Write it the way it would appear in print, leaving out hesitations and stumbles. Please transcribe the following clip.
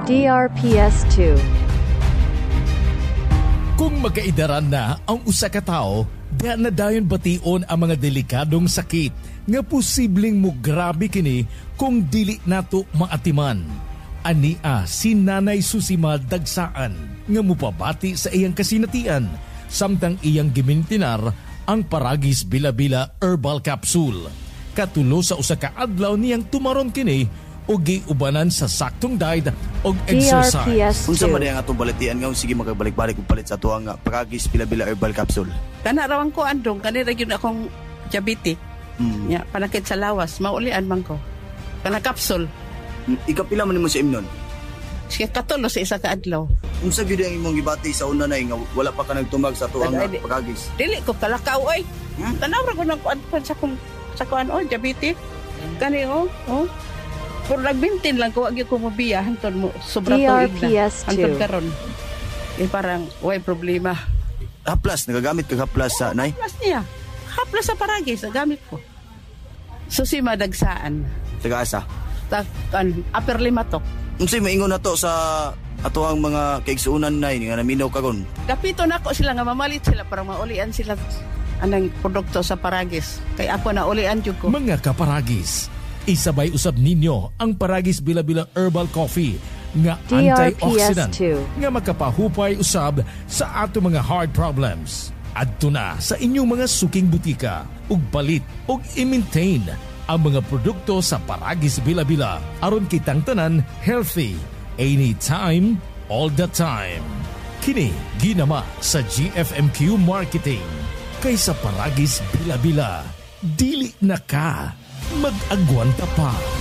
DRPS2. Kung magkaidaran na ang usa ka tawo, diha na dayon bation ang mga delikadong sakit nga posibleng mo grabe kini kung dili nato maatiman. Ania si Nanay Susima Dagsaan nga mupabati sa iyang kasinatian samtang iyang gimintinar ang Paragis Bila-Bila Herbal Capsule. Katulo sa usa ka adlaw niyang tumaron kini o giubanan sa saktong diet o exercise. Kung sa man ang atong balitian nga sige magabalik-balik og palit sa tuang Paragis Bila-Bila Herbal Capsule. Kana rawang ko andong kanira gyud akong diabetic. Ya, panakit sa lawas, maulian man ko. Kana capsule. Ikapila man nimo sa imnon? Sige katulo sa isa ka adlaw. Unsa gyud ang imong gibati sa una nay nga wala pa ka nagtumag sa tuang Paragis? Dili ko kalakaw oy. Tanaw ra ko nang kuan sa kuan diabetic. Kani Pero nagbintin lang ko, wag yung kumabiya, hantod mo, sobra tuig na. Hantod karon. Parang, way problema. Haplas, nagagamit ka haplas sa nay? Haplas niya. Haplas sa Paragis, nagamit ko. Susima Dagsaan. Taga-asa? Upper Limatok. Unsay maingon na to sa ato ang mga kaigsuunan nay nga naminaw karon? Kapito na ako sila nga mamalit sila para maulian sila anang produkto sa Paragis. Kaya ako na ulian jud ko. Mga kaparagis, isabay usab ninyo ang Paragis Bila-Bila Herbal Coffee nga antioxidant nga makapahupay usab sa ato mga heart problems. Adto na sa inyong mga suking butika ug palit ug i-maintain ang mga produkto sa Paragis Bila-Bila aron kitang tanan healthy anytime, all the time. Kini ginama sa GFMQ Marketing kay sa Paragis Bila-Bila dili na ka mag-agwanta pa.